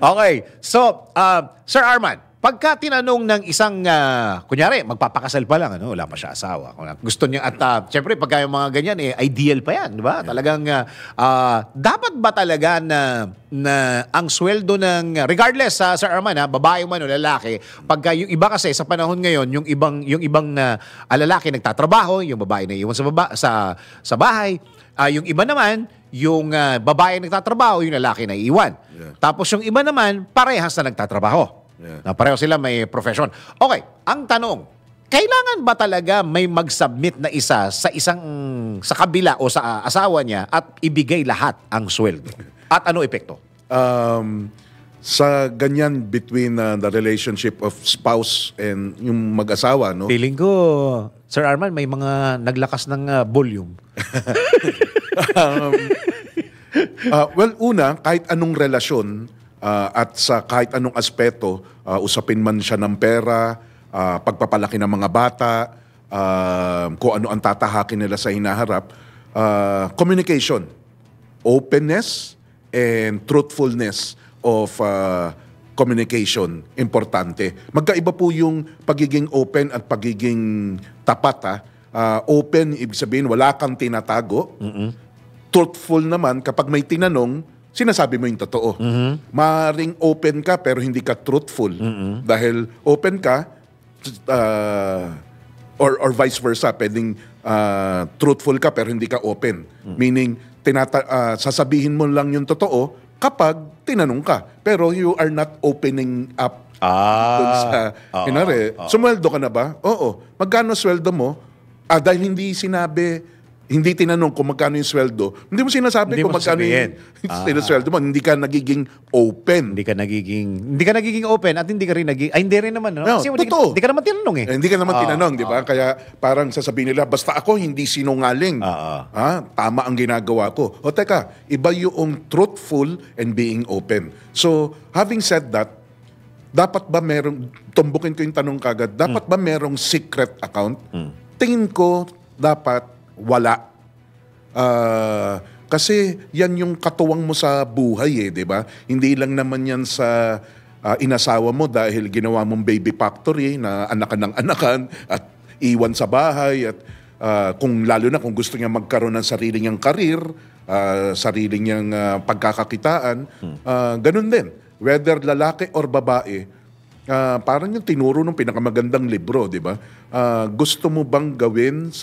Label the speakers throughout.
Speaker 1: Okay. So, Sir Arman, pagka tinanong ng isang, kunyari, magpapakasal pa lang, wala pa siya asawa. Gusto niya, at syempre, pagka yung mga ganyan, ideal pa yan, di ba? Yeah. Talagang, dapat ba talaga na ang sweldo ng, regardless, Sir Arman, babae man o lalaki, pagka yung iba kasi sa panahon ngayon, yung ibang lalaki nagtatrabaho, yung babae na iwan sa bahay, yung iba naman, yung babae nagtatrabaho, yung lalaki na iwan. Yeah. Tapos yung iba naman, parehas na nagtatrabaho. Yeah. Na pareho sila may profession. Okay, ang tanong, kailangan ba talaga may mag-submit na isa sa kabila o sa asawa niya at ibigay lahat ang sweldo? At ano epekto?
Speaker 2: Sa ganyan between the relationship of spouse and yung mag-asawa, no?
Speaker 1: Feeling ko, Sir Arman, may mga naglakas ng volume.
Speaker 2: Well, una, kahit anong relasyon, at sa kahit anong aspeto, usapin man siya ng pera, pagpapalaki ng mga bata, kung ano ang tatahakin nila sa hinaharap, communication, openness, and truthfulness of communication, importante. Magkaiba po yung pagiging open at pagiging tapat. Open, ibig sabihin, wala kang tinatago. Truthful naman, kapag may tinanong, sinasabi mo yung totoo. Maring open ka pero hindi ka truthful. Dahil open ka, or vice versa, pwedeng truthful ka pero hindi ka open. Meaning, sasabihin mo lang yung totoo kapag tinanong ka. Pero you are not opening up dun sa sumweldo ka na ba? Oo. Magkano sweldo mo? Dahil hindi tinanong kung magkano yung sweldo, hindi mo sinasabi kung magkano yung sweldo mo, hindi ka nagiging open.
Speaker 1: Hindi ka nagiging open at hindi ka rin hindi rin naman. No? Kasi hindi ka naman tinanong eh.
Speaker 2: Hindi ka naman tinanong, di ba? Kaya parang sasabihin nila, basta ako hindi sinungaling. Tama ang ginagawa ko. O teka, iba yung truthful and being open. So, having said that, dapat ba tumbukin ko yung tanong kagad, dapat ba merong secret account? Tingin ko, dapat wala. Kasi yan yung katuwang mo sa buhay di ba? Hindi lang naman yan sa inasawa mo dahil ginawa mong baby factory na anakan ng anakan at iwan sa bahay at lalo na kung gusto niya magkaroon ng sarili niyang karir, sarili niyang pagkakakitaan, ganun din. Whether lalaki or babae, parang yung tinuro ng pinakamagandang libro, di ba? Gusto mo bang gawin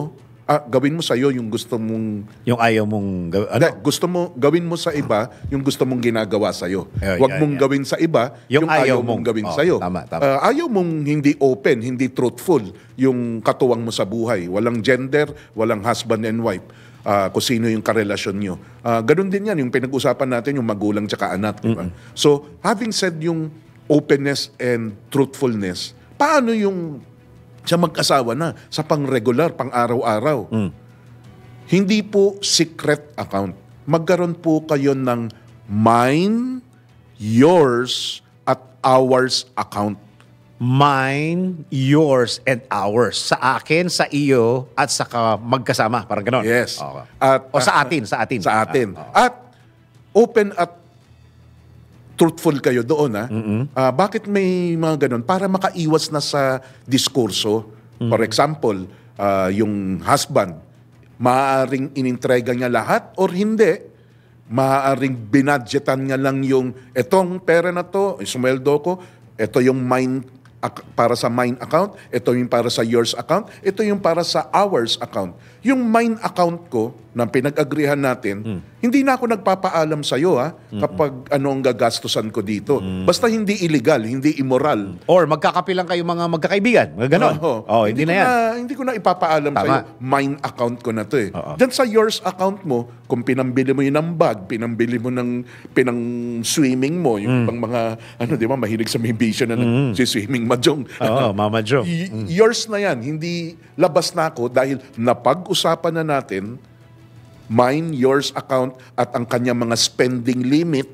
Speaker 2: mo sa'yo yung gusto mong...
Speaker 1: Yung ayaw mong...
Speaker 2: gawin mo sa iba yung gusto mong ginagawa sa'yo. Huwag mong gawin sa iba yung ayaw mong gawin sa'yo.
Speaker 1: Tama.
Speaker 2: Ayaw mong hindi open, hindi truthful yung katuwang mo sa buhay. Walang gender, walang husband and wife. Kung sino yung karelasyon nyo. Ganun din yan, yung pinag-usapan natin, yung magulang tsaka anak. Diba? So, having said yung openness and truthfulness, paano yung sa mag-asawa na, sa pang-regular, pang-araw-araw? Hindi po secret account. Magkaroon po kayo ng mine, yours, at ours account.
Speaker 1: Mine, yours, and ours. Sa akin, sa iyo, at sa magkasama. Parang ganon.
Speaker 2: Yes.
Speaker 1: Okay.
Speaker 2: Sa atin. At open at truthful kayo doon. Bakit may mga ganun? Para makaiwas na sa diskurso. For example, yung husband, maaaring inintrega niya lahat or hindi. Maaaring binadgetan niya lang yung, etong pera na to, sumweldo ko, ito yung para sa mine account, ito yung para sa yours account, ito yung para sa ours account. Yung mine account ko, na pinag-agrihan natin, hindi na ako nagpapaalam sa'yo kapag anong gagastusan ko dito. Basta hindi illegal, hindi immoral.
Speaker 1: Or magkakapilang kayo mga magkakaibigan. Ganon. Hindi na yan.
Speaker 2: Hindi ko na ipapaalam sa'yo. Mine account ko na to Diyan sa yours account mo, kung pinambili mo yun ng bag, pinambili mo ng pinang-swimming mo, yung pang mga, di ba, mahilig sa may vision na si-swimming mahjong.
Speaker 1: Mahjong.
Speaker 2: Yours na yan. Hindi labas na ako dahil napag-usapan na natin mine, yours account at ang kanyang mga spending limit.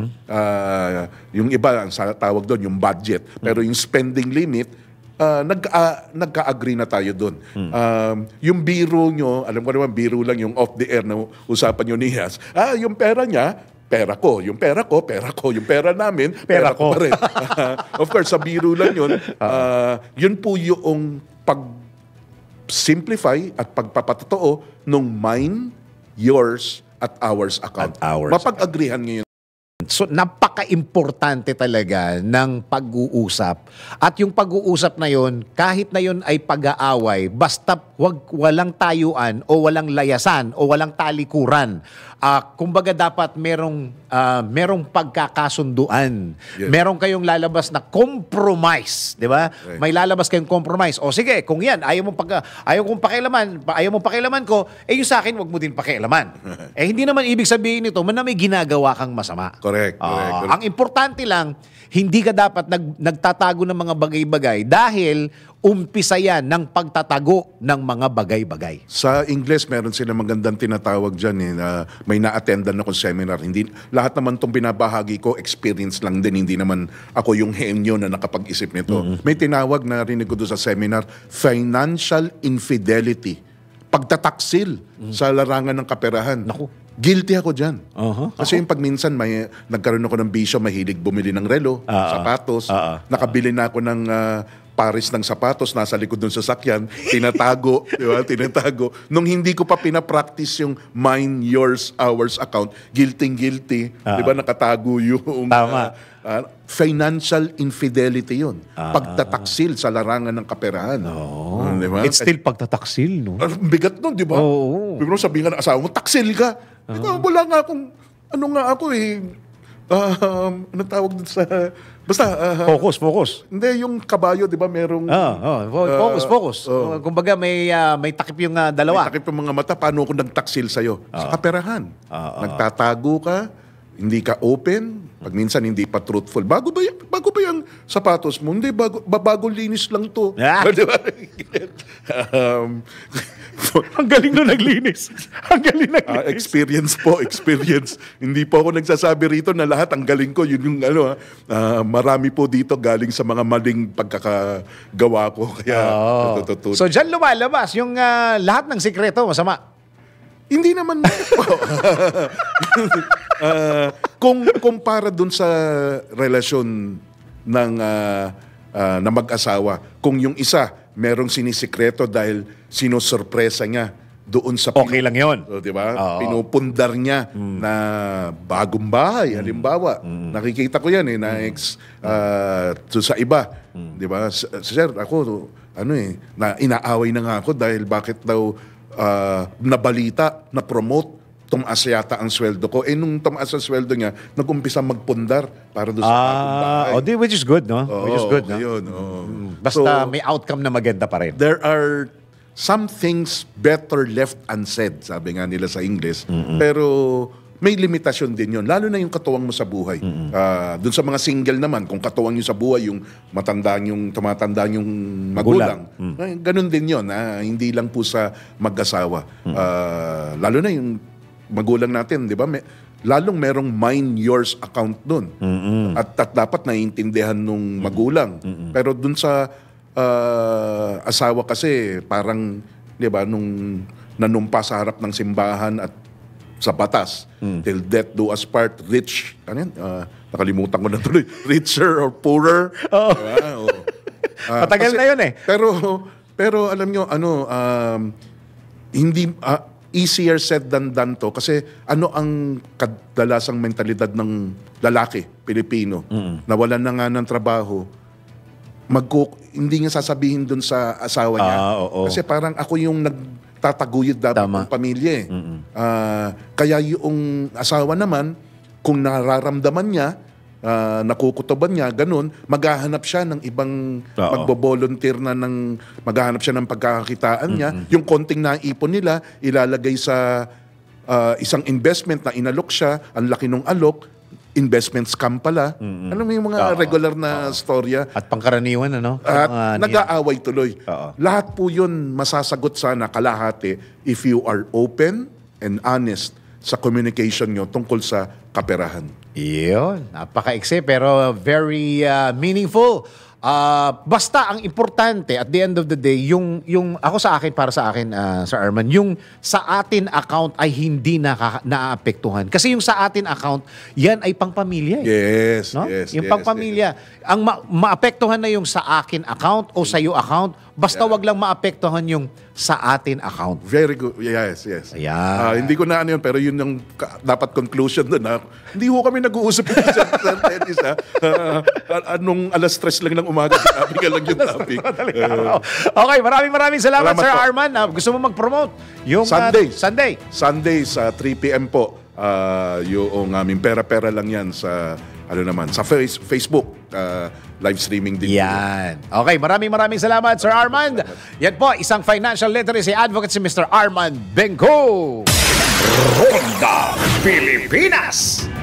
Speaker 2: Yung iba, ang tawag doon, yung budget. Pero yung spending limit, nagka-agree na tayo doon. Yung biro nyo, alam ko naman, biro lang yung off the air na usapan nyo ni Yas. Yung pera niya, pera ko, yung pera ko, yung pera namin,
Speaker 1: Pera ko.
Speaker 2: pa rin. Of course, sa biro lang yun. Yun po yung pag-simplify at pagpapatotoo nung mine, yours, at ours account.
Speaker 1: At ours.
Speaker 2: Mapag-agrihan ngayon.
Speaker 1: So, napaka-importante talaga ng pag-uusap. At yung pag-uusap na yon, kahit na yon ay pag-aaway, basta walang tayuan o walang layasan o walang talikuran. Kumbaga dapat merong pagkakasunduan.
Speaker 2: Yes.
Speaker 1: Merong kayong lalabas na compromise, di ba?
Speaker 2: Right.
Speaker 1: May lalabas kayong compromise. O sige, kung yan, ayaw mong pakialaman ko, yung sa akin, wag mo din pakialaman. Hindi naman ibig sabihin nito, na may ginagawa kang masama.
Speaker 2: Correct.
Speaker 1: Ang importante lang, hindi ka dapat nagtatago ng mga bagay-bagay dahil umpisa yan ng pagtatago ng mga bagay-bagay.
Speaker 2: Sa Ingles, meron sila magandang tinatawag dyan. Na may na-attendan akong seminar. Hindi, lahat naman itong binabahagi ko, experience lang din. Hindi naman ako yung henyo na nakapag-isip nito. May tinawag na rinig ko doon sa seminar, financial infidelity. Pagtataksil sa larangan ng kaperahan.
Speaker 1: Naku.
Speaker 2: Guilty ako dyan.
Speaker 1: Uh-huh.
Speaker 2: Kasi yung pag minsan nagkaroon ako ng bisyo, mahilig bumili ng relo, sapatos. Nakabili na ako ng pares ng sapatos, nasa likod ng sasakyan, tinatago, di ba? Tinatago. Nung hindi ko pa pinapractice yung mine, yours, ours account, guilty, di ba? Nakatago yung
Speaker 1: Tama.
Speaker 2: financial infidelity yun. Pagtataksil sa larangan ng kaperahan. Di ba?
Speaker 1: It's still pagtataksil, no?
Speaker 2: Bigat nun, di ba?
Speaker 1: Oo.
Speaker 2: Bigla sabihin ka ng asawa mo, taksil ka. Wala nga akong, ano tawag dun sa, basta,
Speaker 1: Focus.
Speaker 2: hindi, yung kabayo, di ba, merong,
Speaker 1: Focus. Kumbaga may takip yung dalawa.
Speaker 2: may takip yung mga mata, paano ako nagtaksil sa'yo? Sa kaperahan. Nagtatago ka, hindi ka open, pag minsan hindi pa truthful. Bago ba yung sapatos mo? Hindi, bago linis lang to. Di ba?
Speaker 1: Ang galing nung naglinis. Ang galing naglinis.
Speaker 2: Experience. Hindi po ako nagsasabi rito na lahat ang galing ko. Yun yung marami po dito galing sa mga maling pagkakagawa ko. Kaya,
Speaker 1: So, dyan lumalabas yung lahat ng sikreto masama.
Speaker 2: hindi naman kung para dun sa relasyon ng na mag-asawa, kung yung isa merong sinisikreto dahil sinusurpresa niya doon sa
Speaker 1: Okay lang yun.
Speaker 2: di ba? Pinupundar niya na bagong bahay, halimbawa. Nakikita ko yan na sa iba, di ba? Sir, ako na inaaway na nga ako dahil bakit daw nabalita, na-promote, tumaas yata ang sweldo ko. Nung tumaas ang sweldo niya, nag-umpisa magpundar para doon sa bagong bahay.
Speaker 1: Which is good, no? Which is good, no?
Speaker 2: Yun,
Speaker 1: Basta may outcome na maganda pa rin.
Speaker 2: There are some things better left unsaid, sabi nga nila sa English. Pero may limitasyon din yun. Lalo na yung katuwang mo sa buhay. Doon sa mga single naman, kung katuwang nyo sa buhay, yung tumatanda yung magulang. Ganun din yun. Hindi lang po sa mag-asawa. Lalo na yung magulang natin, di ba? Lalong merong mine, yours account doon. At dapat naiintindihan nung magulang. Pero doon sa asawa kasi, parang, di ba, nung nanumpa sa harap ng simbahan at sa batas. Till death do us part, rich. Nakalimutan ko na tuloy. Richer or poorer.
Speaker 1: Matagal na yun eh.
Speaker 2: Pero alam nyo, hindi easier said than done to. Kasi ang kadalasang mentalidad ng lalaki, Pilipino, na wala na nga ng trabaho, hindi nga sasabihin dun sa asawa niya. Kasi parang ako yung tataguyod dapat ng pamilya. Kaya yung asawa naman, kung nararamdaman niya, nakukutoban niya, ganun, maghahanap siya ng ibang magbo-volunteer na maghahanap siya ng pagkakakitaan niya. Yung konting naipon nila, ilalagay sa isang investment na inalok siya, ang laki ng alok, investment scam pala. Ano mo yung mga regular na storya.
Speaker 1: At pangkaraniwan, ano?
Speaker 2: At nag-aaway tuloy. Lahat po yun masasagot sana kalahati if you are open and honest sa communication nyo tungkol sa kaperahan.
Speaker 1: Yun. Napaka-ikse pero very meaningful. Basta ang importante at the end of the day, yung ako sa akin, para sa akin, Sir Arman, yung sa atin account ay hindi naaapektuhan. Kasi yung sa atin account, yan ay pangpamilya.
Speaker 2: Yes,
Speaker 1: no?
Speaker 2: yes.
Speaker 1: Yung pangpamilya. Ang maapektuhan na yung sa akin account o sa iyo account, basta wag lang maapektuhan yung sa atin account.
Speaker 2: Very good. Yes, yes.
Speaker 1: Ayan.
Speaker 2: Hindi ko na ano yun, pero yun yung dapat conclusion doon. Hindi ko kami nag-uusap ito sa tennis. Anong alas 3 lang ng umaga, sinabi ka lang yung topic.
Speaker 1: Okay, maraming salamat, Sir
Speaker 2: po.
Speaker 1: Arman. Gusto mo mag-promote? Yung
Speaker 2: Sunday sa 3 p.m. po. Yung aming pera-pera lang yan sa sa Facebook. Live streaming din.
Speaker 1: Yan. Okay, maraming salamat, Sir Arman. Yan po, isang financial literacy advocate si Mr. Arman Benko.
Speaker 3: Ronda Pilipinas.